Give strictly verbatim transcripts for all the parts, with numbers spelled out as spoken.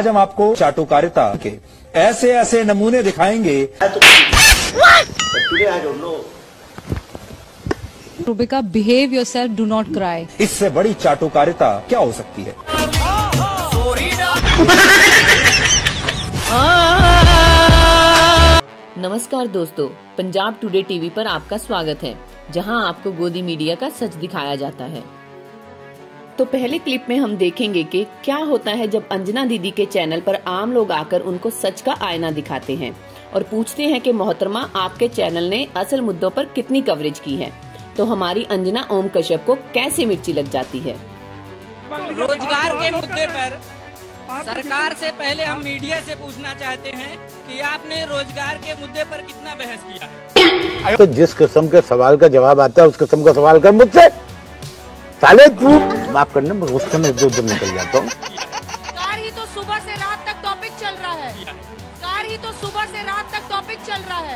आज हम आपको चाटुकारिता के ऐसे ऐसे नमूने दिखाएंगे। Rubika, behave yourself, do not cry. इससे बड़ी चाटुकारिता क्या हो सकती है? नमस्कार दोस्तों, पंजाब टुडे टीवी पर आपका स्वागत है, जहां आपको गोदी मीडिया का सच दिखाया जाता है। तो पहले क्लिप में हम देखेंगे कि क्या होता है जब अंजना दीदी के चैनल पर आम लोग आकर उनको सच का आईना दिखाते हैं और पूछते हैं कि मोहतरमा, आपके चैनल ने असल मुद्दों पर कितनी कवरेज की है। तो हमारी अंजना ओम कश्यप को कैसे मिर्ची लग जाती है। रोजगार के मुद्दे पर सरकार से पहले हम मीडिया से पूछना चाहते हैं कि आपने रोजगार के मुद्दे पर कितना बहस किया है। तो जिस किस्म के सवाल का जवाब आता है उस किस्म का सवाल कर मुझसे। साले तू माफ करना, मैं उस समय इधर उधर निकल जाता हूँ। कार ही तो सुबह से रात तक टॉपिक चल रहा है। कार ही तो सुबह से रात तक टॉपिक चल रहा है।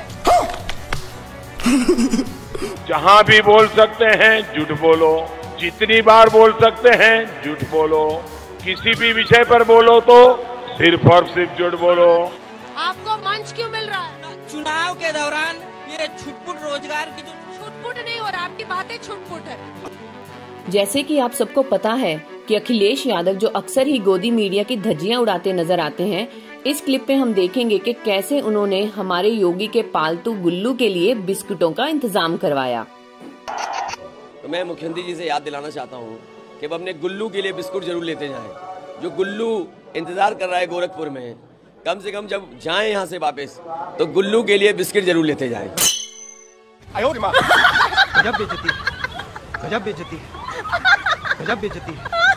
जहाँ भी बोल सकते हैं झूठ बोलो, जितनी बार बोल सकते हैं झूठ बोलो, किसी भी विषय पर बोलो तो सिर्फ और सिर्फ झूठ बोलो। आपको मंच क्यों मिल रहा है? चुनाव के दौरान ये छुटपुट रोजगार की जो छुटपुट नहीं हो रहा, आपकी बातें छुटपुट है। जैसे कि आप सबको पता है कि अखिलेश यादव जो अक्सर ही गोदी मीडिया की धज्जियां उड़ाते नजर आते हैं, इस क्लिप में हम देखेंगे कि कैसे उन्होंने हमारे योगी के पालतू गुल्लू के लिए बिस्कुटों का इंतजाम करवाया। तो मैं मुख्यमंत्री जी से याद दिलाना चाहता हूँ कि वो अपने गुल्लू के लिए बिस्कुट जरूर लेते जाएं। जो गुल्लू इंतजार कर रहा है गोरखपुर में, कम से कम जब जाएं यहाँ से वापस तो गुल्लू के लिए बिस्किट जरूर लेते जाएं। गजब बेइज्जती, गजब बेइज्जती, गजब बेइज्जती।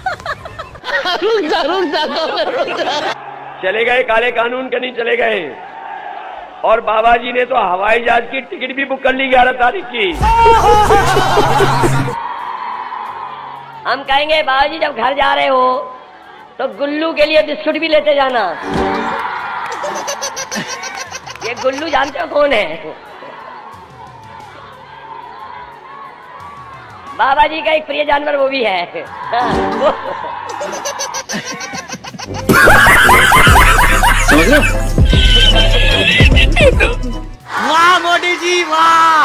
चले गए काले कानून के नहीं चले गए, और बाबा जी ने तो हवाई जहाज की टिकट भी बुक कर ली ग्यारह तारीख की। हम कहेंगे बाबा जी जब घर जा रहे हो तो गुल्लू के लिए बिस्कुट भी लेते जाना। ये गुल्लू जानते हो कौन है? बाबा जी का एक प्रिय जानवर वो भी है। वाह मोदी जी, वाह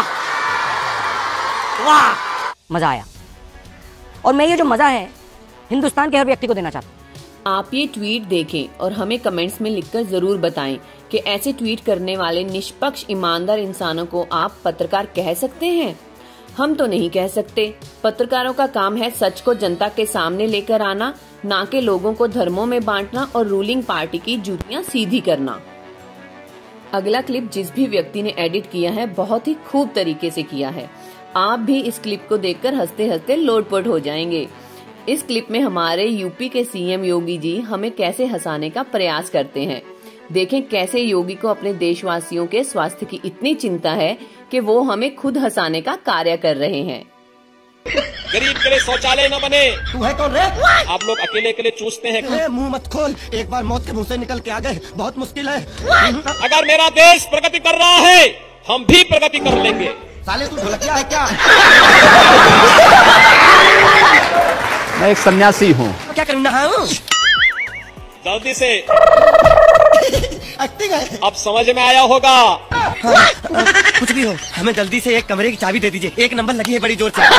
वाह, मजा आया। और मैं ये जो मजा है हिंदुस्तान के हर व्यक्ति को देना चाहता हूँ। आप ये ट्वीट देखें और हमें कमेंट्स में लिखकर जरूर बताएं कि ऐसे ट्वीट करने वाले निष्पक्ष ईमानदार इंसानों को आप पत्रकार कह सकते हैं। हम तो नहीं कह सकते। पत्रकारों का काम है सच को जनता के सामने लेकर आना, ना कि लोगों को धर्मों में बांटना और रूलिंग पार्टी की जूतियां सीधी करना। अगला क्लिप जिस भी व्यक्ति ने एडिट किया है, बहुत ही खूब तरीके से किया है। आप भी इस क्लिप को देखकर हंसते हंसते लोटपोट हो जाएंगे। इस क्लिप में हमारे यूपी के सीएम योगी जी हमें कैसे हंसाने का प्रयास करते हैं। देखें कैसे योगी को अपने देशवासियों के स्वास्थ्य की इतनी चिंता है कि वो हमें खुद हंसाने का कार्य कर रहे हैं। गरीब के लिए शौचालय न बने। तू है कौन रे? आप लोग अकेले के लिए चूसते हैं। मुंह मत खोल, एक बार मौत के मुंह से निकल के आ गए, बहुत मुश्किल है। अगर मेरा देश प्रगति कर रहा है, हम भी प्रगति कर लेंगे। साले तू ढोलकिया है क्या? मैं एक सन्यासी हूँ। क्या करना है? जल्दी से एक्टिंग है। अब समझ में आया होगा। हाँ, कुछ भी हो, हमें जल्दी से एक कमरे की चाबी दे दीजिए, एक नंबर लगी है बड़ी जोर से।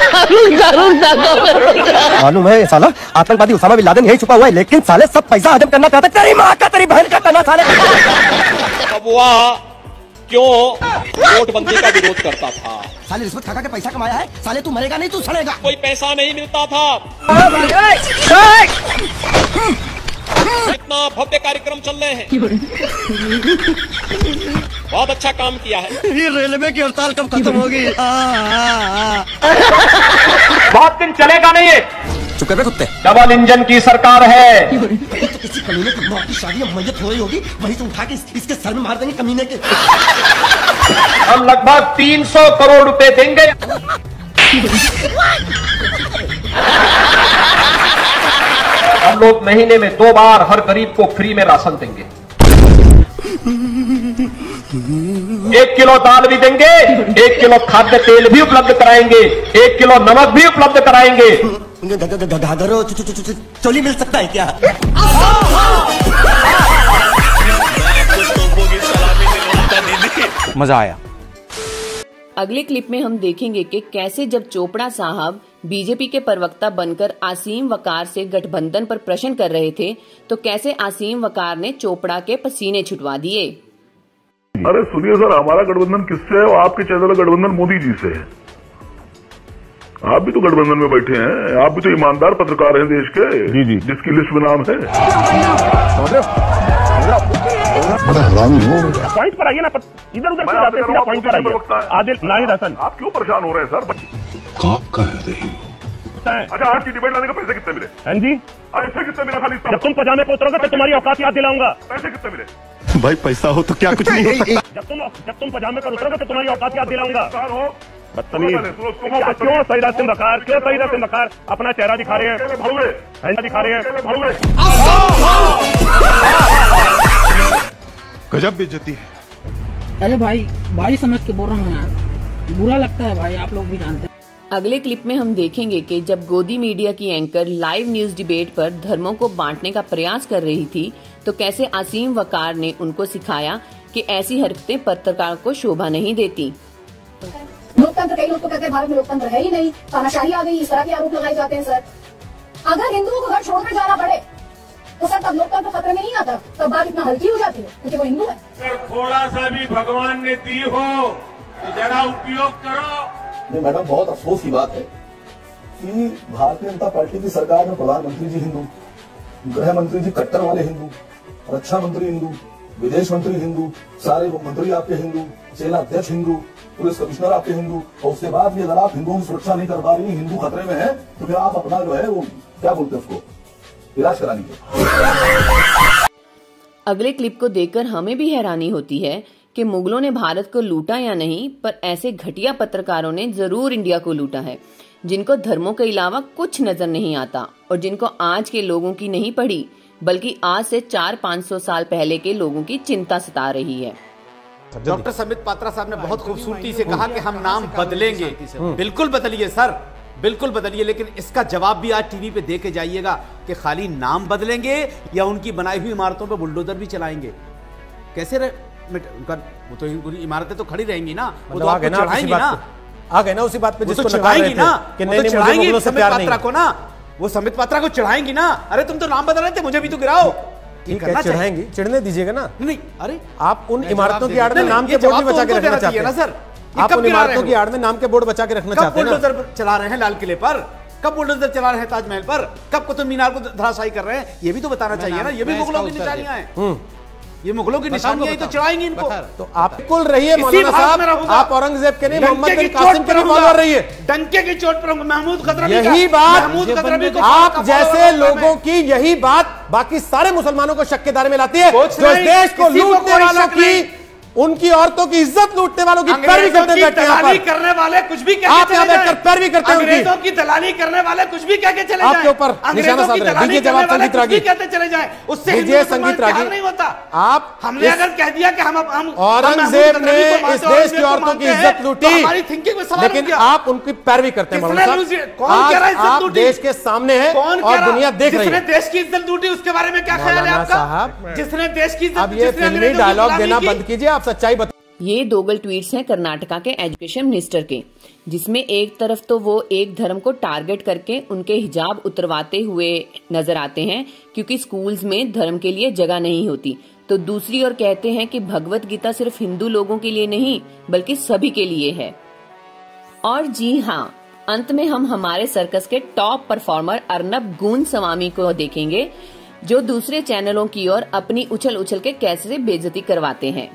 मालूम है साला आतंकवादी उसामा बिन लादेन यही छुपा हुआ है, लेकिन साले सब पैसा हजम करना चाहते। तेरी माँ का तेरी बहन का तना साले। अब वह क्यों नोटबंदी का विरोध करता था? साले रिश्वत खा के पैसा कमाया है। साले तू मरेगा नहीं, तू सड़ेगा। कोई पैसा नहीं मिलता था। इतना भव्य कार्यक्रम चल रहे हैं। बहुत अच्छा काम किया है। ये रेलवे की हड़ताल कब खत्म होगी? बहुत दिन चलेगा नहीं ये। चुप कर बे कुत्ते। डबल इंजन की सरकार है। तो किसी कमीने की मौत की शादी अब मैयत हो रही होगी, वहीं से उठा के इस, इसके सर में मार देंगे कमीने के। हम लगभग तीन सौ करोड़ रुपए देंगे। हम लोग महीने में दो बार हर गरीब को फ्री में राशन देंगे। एक किलो दाल भी देंगे, एक किलो खाद्य तेल भी उपलब्ध कराएंगे, एक किलो नमक भी उपलब्ध कराएंगे। घाघरो चोली मिल सकता है क्या? मजा आया। अगले क्लिप में हम देखेंगे कि कैसे जब चोपड़ा साहब बीजेपी के प्रवक्ता बनकर आसीम वकार से गठबंधन पर प्रश्न कर रहे थे तो कैसे आसीम वकार ने चोपड़ा के पसीने छुटवा दिए। अरे सुनिए सर, हमारा गठबंधन किससे है? आपके चैनल का गठबंधन मोदी जी से है। आप भी तो गठबंधन में बैठे हैं, आप भी तो ईमानदार पत्रकार हैं देश के, जी जी, जिसकी लिस्ट में नाम है। पॉइंट पर आइए ना, इधर उधर क्यों जाते हैं? पॉइंट पर आइए। आदिल नाहिद हसन, आप क्यों परेशान हो रहे हैं सर? कहाँ कह रही अच्छा, आज की डिबेट लाने का पैसे कितने मिले? हाँ जी, पैसे कितने मिले? खाली जब तुम पजामे पे उतरोगे तो तुम्हारी औकात याद दिलाऊंगा। पैसे कितने मिले? भाई पैसा हो तो क्या कुछ नहीं होता। जब तुम जब तुम पजामे पर उतरोगे तो तुम्हारी औकात याद दिलाऊंगा। बदतमीज, क्यों सईदा सिंह वकार, क्यों सईदा सिंह वकार अपना चेहरा दिखा रहे हैं, दिखा रहे हैं। गजब बेइज्जती है। अरे भाई, भाई समझ के बोल रहा हूँ यार, बुरा लगता है भाई, आप लोग भी जानते हैं। अगले क्लिप में हम देखेंगे कि जब गोदी मीडिया की एंकर लाइव न्यूज डिबेट पर धर्मों को बांटने का प्रयास कर रही थी तो कैसे आसीम वकार ने उनको सिखाया कि ऐसी हरकतें पत्रकार को शोभा नहीं देती। लोकतंत्र, कई लोग तो कहते हैं भारत में लोकतंत्र है ही नहीं, तानाशाही आ गई, इस तरह के आरोप लगाए जाते हैं। सर, अगर हिंदुओं को घर छोड़कर जाना पड़े तो सर तब लोकतंत्र खतरे में नहीं आता, तब बात इतना हल्की हो जाती है क्योंकि वो हिंदू है। अगर थोड़ा सा भी भगवान ने दी हो तो जरा उपयोग करो। नहीं मैडम, बहुत अफसोस की बात है कि भारतीय जनता पार्टी की सरकार में प्रधानमंत्री जी हिंदू, गृह मंत्री जी कट्टर वाले हिंदू, रक्षा मंत्री हिंदू, विदेश मंत्री हिंदू, सारे मंत्री आपके हिंदू, सेना अध्यक्ष हिंदू, पुलिस कमिश्नर आपके हिंदू, और उसके बाद भी अगर आप हिंदुओं की सुरक्षा नहीं कर पा रही, हिंदू खतरे में है, तो फिर आप अपना जो है वो क्या बोलते हैं उसको, इलाज करा लीजिए। अगले क्लिप को देखकर हमें भी हैरानी होती है कि मुगलों ने भारत को लूटा या नहीं, पर ऐसे घटिया पत्रकारों ने जरूर इंडिया को लूटा है, जिनको धर्मों के अलावा कुछ नजर नहीं आता और जिनको आज के लोगों की नहीं पड़ी बल्कि आज से चार पाँच सौ साल पहले के लोगों की चिंता सता रही है। डॉक्टर संबित पात्रा साहब ने बहुत खूबसूरती से कहा कि हम नाम बदलेंगे। बिल्कुल बदलिए सर, बिल्कुल बदलिए, लेकिन इसका जवाब भी आज टीवी पे दे के जाइएगा कि खाली नाम बदलेंगे या उनकी बनाई हुई इमारतों पे बुलडोजर भी चलाएंगे। कैसे रहे उनका, वो तो पूरी इमारतें तो खड़ी रहेंगी ना, वो तो आपको चढ़ाएंगी ना, आ गए ना उसी बात पे जिसको चढ़ाएंगी ना, कि वो तो चढ़ाएंगी संबित पात्रा को ना, वो संबित पात्रा को चढ़ाएंगी ना। अरे तुम तो नाम बदल रहे थे, मुझे भी तो गिराओ। ठीक है, चढ़ाएंगी, चिढ़ने दीजिएगा ना। नहीं, अरे आप उन इमारतों की आड़ में नाम के बोर्ड भी बचा के रखना चाहते हैं सर। आप उन इमारतों की आड़ में नाम के बोर्ड बचा के रखना चाहते हैं। कब बुलडोजर चला रहे हैं लाल किले पर, कब बुलडोजर चला रहे हैं ताजमहल पर, कब कुतुब मीनार को धराशायी कर रहे हैं, ये भी तो बताना चाहिए ना। ये भी मुगलों की निशानियां हैं, ये मुगलों की निशानियां ही तो चढ़ाएंगी इनको। तो आप बिल्कुल रहिए मौलाना साहब, आप औरंगजेब के नहीं मोहम्मद बिन कासिम के फॉलोअर रहिए। डंके की चोट पर महमूद खतरबी, यही बात आप जैसे लोगों की, यही बात बाकी सारे मुसलमानों को शक के दायरे में लाती है, जो देश को लूटने वालों की, उनकी औरतों की इज्जत लूटने वालों की पैरवी करते हैं। दलाली करने वाले कुछ भी कह आप यहाँ बैठकर पैरवी करते हैं। अंग्रेजों की दलाली करने वाले कुछ भी कह के चले जाएं। आपके ऊपर निशाना साध रहे हैं। दीजिए जवाब संगीत रागी, कहते चले जाएं, उससे दीजिए संगीत रागी। नहीं होता। आप हमने अगर कह दिया कि हम हम औरंगजेब ने इस देश की औरतों की इज्जत लूटी, हमारी थिंकिंग में सवाल, लेकिन आप उनकी पैरवी करते हैं। आज आप देश के सामने है और दुनिया देख रही है। जिसने देश की इज्जत लूटी उसके बारे में क्या ख्याल है आपका? जिसने देश की, अब ये फिल्मी डायलॉग देना बंद कीजिए, आप सच्चाई बताइए। ये दो गल ट्वीट्स हैं कर्नाटका के एजुकेशन मिनिस्टर के, जिसमें एक तरफ तो वो एक धर्म को टारगेट करके उनके हिजाब उतरवाते हुए नजर आते हैं क्योंकि स्कूल्स में धर्म के लिए जगह नहीं होती, तो दूसरी ओर कहते हैं कि भगवत गीता सिर्फ हिंदू लोगों के लिए नहीं बल्कि सभी के लिए है। और जी हाँ, अंत में हम हमारे सर्कस के टॉप परफॉर्मर अर्नब गोस्वामी को देखेंगे, जो दूसरे चैनलों की ओर अपनी उछल उछल के कैसे बेइज्जती करवाते हैं।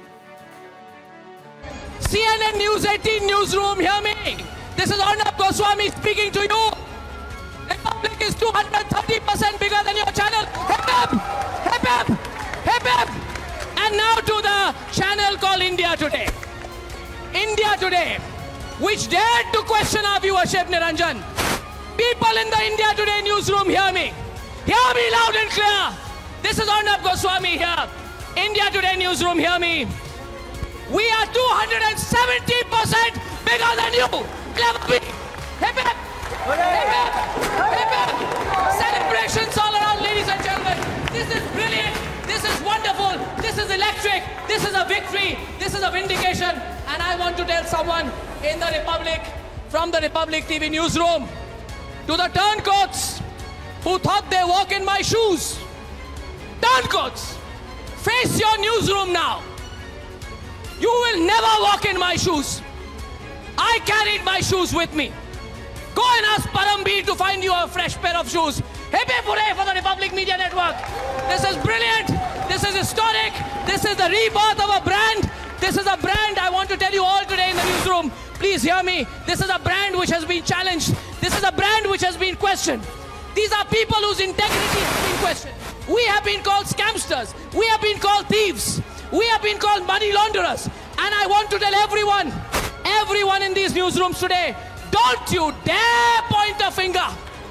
C N N News eighteen newsroom, hear me. This is Arnab Goswami speaking to you. Republic is two hundred thirty percent bigger than your channel. Hip hip, hip hip, hip hip. And now to the channel called India Today. India Today, which dared to question our viewership, Niranjan. People in the India Today newsroom, hear me. Hear me loud and clear. This is Arnab Goswami here. India Today newsroom, hear me. We are two hundred seventy percent bigger than you. Never be. Hip hip. Hip hip. Hip hip. Celebrations all around, ladies and gentlemen. This is brilliant. This is wonderful. This is electric. This is a victory. This is a vindication. And I want to tell someone in the Republic, from the Republic T V newsroom, to the turncoats who thought they walk in my shoes. Turncoats, face your newsroom now. You will never walk in my shoes. I carried my shoes with me. Go and ask Parambir to find you a fresh pair of shoes. Hip hip hooray for the Republic Media Network. This is brilliant. This is historic. This is the rebirth of a brand. This is a brand I want to tell you all today in the newsroom. Please hear me. This is a brand which has been challenged. This is a brand which has been questioned. These are people whose integrity has been questioned. We have been called scamsters. We have been called thieves. We have been called money launderers. And I want to tell everyone, everyone in these newsrooms today, don't you dare point a finger.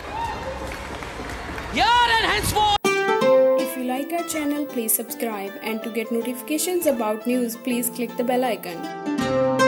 Here and henceforth. If you like our channel, please subscribe, and to get notifications about news, please click the bell icon.